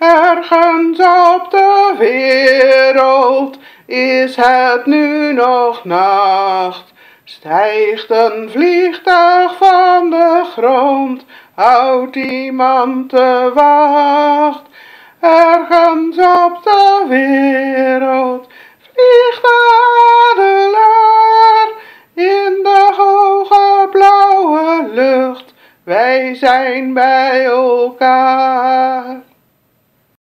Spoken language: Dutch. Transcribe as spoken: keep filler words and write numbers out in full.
Ergens op de wereld is het nu nog nacht. Stijgt een vliegtuig van de grond, houdt iemand de wacht. Ergens op de wereld vliegt de adelaar in de hoge blauwe lucht. Wij zijn bij elkaar.